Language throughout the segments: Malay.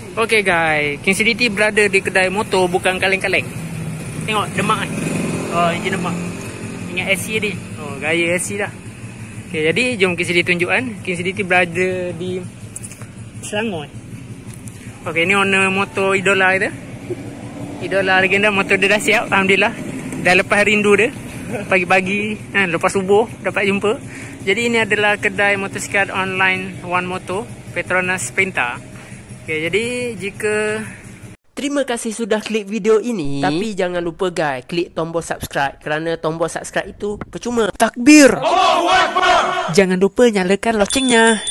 Okay guys, King Sediti berada di kedai motor, bukan kaleng-kaleng. Tengok demak ni. Oh, enjin demak. Ingat SC dia. Oh, gaya SC dah. Okay, jadi jom King Sediti tunjukkan. King Sediti berada di Selangor. Okay, ni owner motor idola kita. Idola legenda, motor dia dah siap, alhamdulillah. Dah lepas rindu dia. Pagi-pagi, lepas subuh dapat jumpa. Jadi ini adalah kedai motosikal online One Moto, Petronas Penta. Okay, jadi jika... Terima kasih sudah klik video ini. Tapi jangan lupa guys, klik tombol subscribe. Kerana tombol subscribe itu percuma. Takbir! Allahu Akbar! Jangan lupa nyalakan locengnya.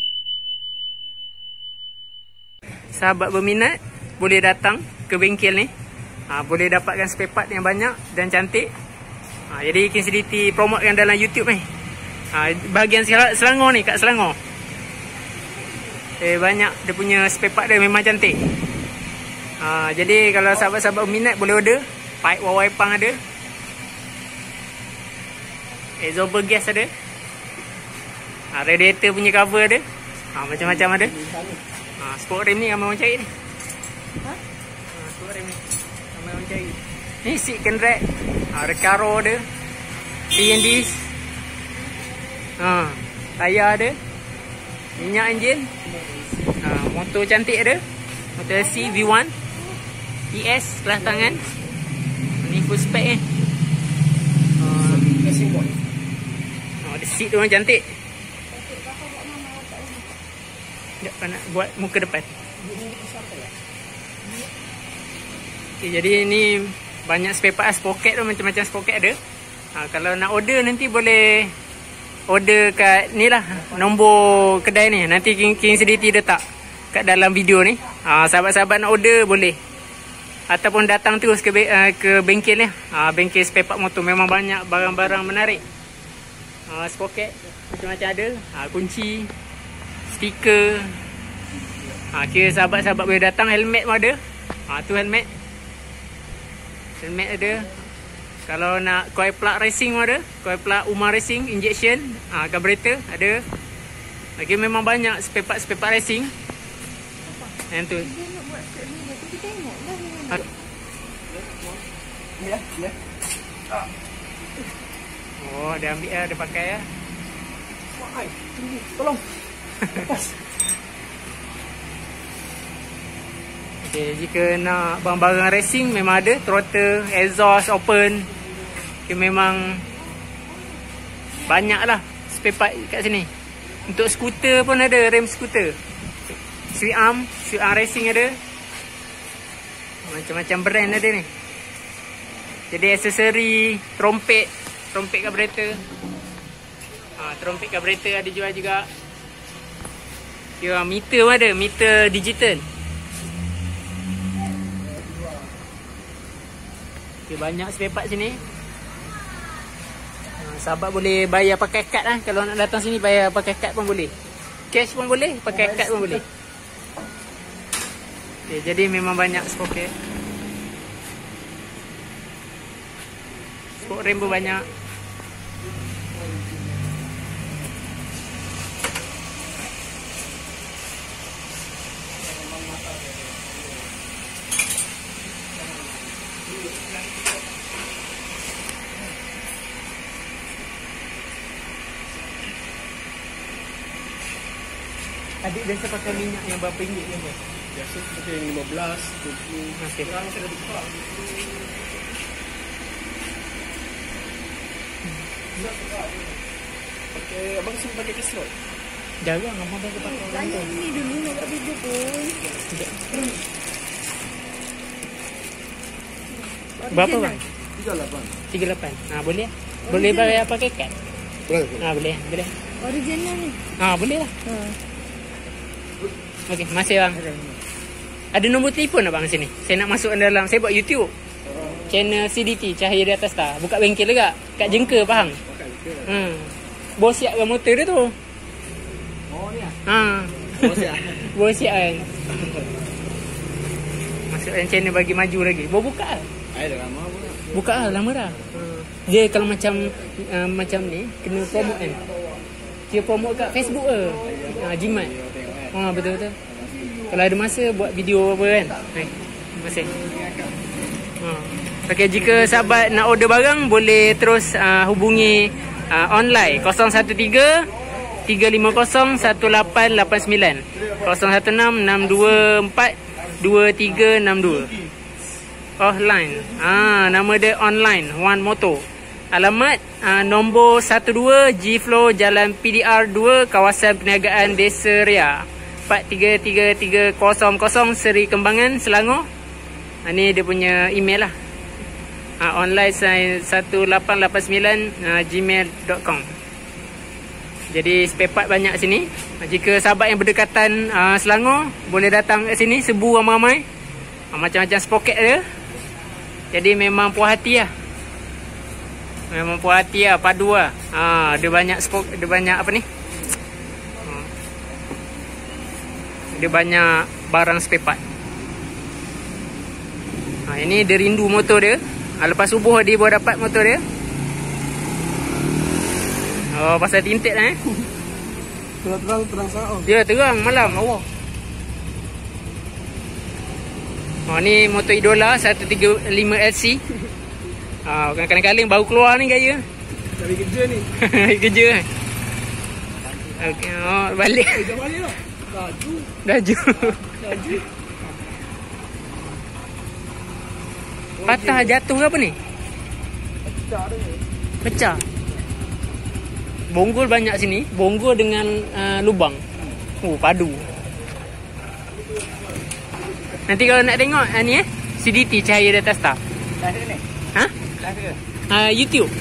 Sahabat berminat, boleh datang ke bengkel ni. Boleh dapatkan spare part yang banyak dan cantik. Jadi King Sediti promotekan dalam YouTube ni. Bahagian Selangor ni, kat Selangor. Banyak dia punya spare part dia memang cantik. Jadi kalau sahabat-sahabat minat boleh order. Pipe wawai pang ada. Absorber gas ada. Radiator punya cover ada. Macam-macam ada. Sport rim ni ramai orang cari ni. Sport rim ni ramai orang cari. Ni seat kenderaan. Recaro ada. C&Ds. Tayar ada. Minyak enjin. Motor cantik ada. Motor SC V1 ES kelas tangan. Ni full spec ni. Ada seat tu orang cantik. Sekejap nak buat muka depan. Okay, jadi ni banyak spare part sprocket tu, macam-macam sprocket ada. Kalau nak order nanti boleh order kat ni lah, nombor kedai ni. Nanti King Sediti letak kat dalam video ni. Sahabat-sahabat nak order boleh. Ataupun datang terus ke bengkel ni. Bengkel spare part motor. Memang banyak barang-barang menarik. Sprocket macam-macam ada. Kunci, stiker. Kira sahabat-sahabat boleh datang. Helmet pun ada. Tu helmet. Helmet ada. Kalau nak coil plug racing pun ada. Coil plug Umar Racing injection. Carburetor ada. Lagi memang banyak spare part racing. Yang tu. Oh, dia ambil lah, dia pakai lah. Tolong. Lepas. Okay, jika nak barang-barang racing memang ada. Throttle, exhaust, open. Okay, memang banyak lah spare part kat sini. Untuk skuter pun ada, rem skuter. Sweet arm racing ada. Macam-macam brand ada ni. Jadi aksesori, trompet carburetor. Trompet carburetor ada jual juga. Meter pun ada, meter digital. Okay, banyak spare part sini. Sahabat boleh bayar pakai kad lah. Kalau nak datang sini bayar pakai kad pun boleh. Cash pun boleh, pakai kad pun boleh. Okay, jadi memang banyak sprocket. Sport rim pun banyak. Adik biasa pakai minyak yang berapa ringgit ni? Biasa pakai 15, 20. Okay. Sekarang saya dah buka. Pakai, abang semua pakai keslot. Jarang abang pakai orang tu. Ni dulu nak buat video pun. Berapa bang? 38. 38. Boleh lah. Boleh bayar pakai kad? Boleh. Boleh. Original ni. Boleh lah. Okey, masih bang. Ada nombor telefon abang sini? Saya nak masuk dalam, saya buat YouTube. Channel CDT, Cahaya di Atas Star. Buka bengkel juga. Kat Jengka, Pahang. Bos siapkan motor dia tu. Oh ni lah? Bos siap kan. Masuk dalam channel bagi maju lagi. Baru buka lah. Dah lama pun. Buka lah, lama dah. Dia kalau macam ni, kena promote kan. Dia promote kat Facebook ke? Jimat. Betul-betul. Kalau ada masa buat video apa kan. Terima kasih. Okay, jika sahabat nak order barang boleh terus hubungi online 013 350 1889 016 624 2362. Offline. Nama dia online One Moto. Alamat nombor 12 G Flow Jalan PDR 2 Kawasan Perniagaan Desa Ria 433300 Seri Kembangan, Selangor. Ni dia punya email lah. Online 1889 gmail.com. Jadi spare part banyak sini. Jika sahabat yang berdekatan Selangor boleh datang kat sini, sebu ramai-ramai. Macam-macam spoket dia. Jadi memang puas hati lah. Memang puas hati lah, padu lah. Dia banyak dia banyak apa ni? Dia banyak barang spare part. Ini dia rindu motor dia. Lepas subuh dia baru dapat motor dia. Pasal tinted lah Terang sahur. Ya, terang malam Allah. Ni motor idola 135 LC. Kadang-kadang baru keluar ni gaya. Dari kerja ni. Kerja. Okey, balik. Kerja balik lah. Laju. Patah jatuh ke apa ni? Pecah. Bonggol banyak sini. Bonggol dengan lubang. Padu. Nanti kalau nak tengok ni CDT cahaya data star. Live ni? Ha? Live ke? YouTube.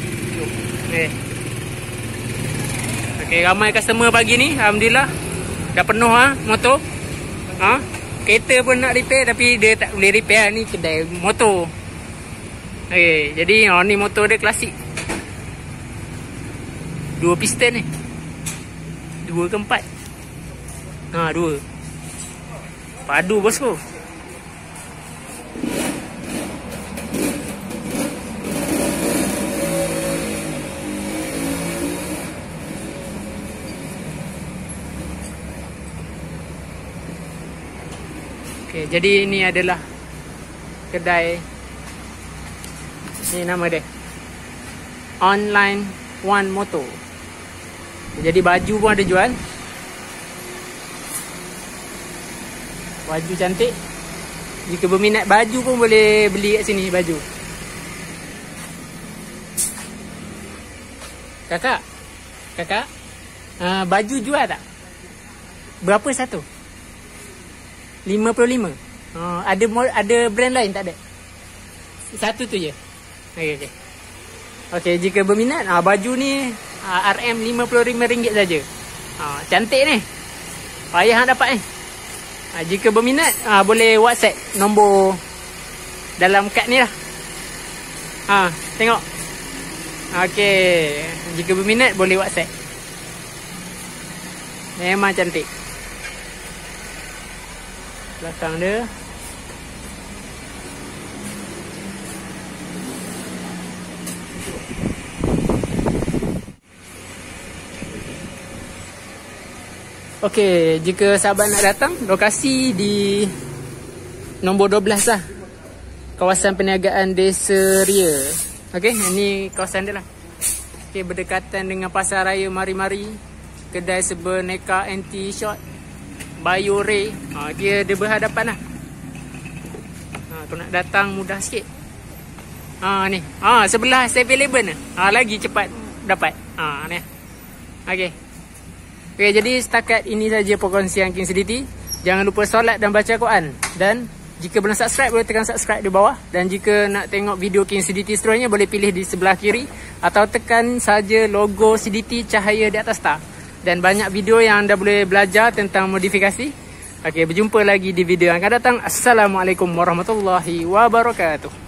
Okay, ramai customer pagi ni. Alhamdulillah. Dah penuh motor. Kereta pun nak repair tapi dia tak boleh repair. Ni kedai motor. Okay, jadi ni motor dia klasik. 2 piston ni. 2 ke 4? 2. Padu bosku. Okay, jadi ini adalah kedai. Ni nama dia Online One Moto. Jadi baju pun ada jual. Baju cantik. Jika berminat baju pun boleh beli kat sini baju. Kakak, baju jual tak? Berapa satu? 55. Ada brand lain tak ada? Satu tu je. Okey, jika berminat baju ni RM55 saja. Cantik ni. Payah nak dapat ni. Jika berminat boleh WhatsApp nombor dalam kad ni lah. Tengok. Okey, jika berminat boleh WhatsApp. Memang cantik. Belakang dia. Okey, jika sahabat nak datang, lokasi di nombor 12 lah. Kawasan Perniagaan Desa Ria. Okey, ini kawasan dia lah. Okey, berdekatan dengan Pasar Raya Mari-Mari. Kedai Sebeneka Anti-Shot. Bayore. Dia berhadapan lah. Kalau nak datang mudah sikit. Ni. Sebelah 7-Eleven. Lagi cepat dapat. Ni. Okey. Okay, jadi setakat ini saja perkongsian King CDT. Jangan lupa solat dan baca Quran. Dan jika belum subscribe, boleh tekan subscribe di bawah. Dan jika nak tengok video King CDT seterusnya, boleh pilih di sebelah kiri. Atau tekan saja logo CDT cahaya di atas tar. Dan banyak video yang anda boleh belajar tentang modifikasi. Okay, berjumpa lagi di video yang akan datang. Assalamualaikum warahmatullahi wabarakatuh.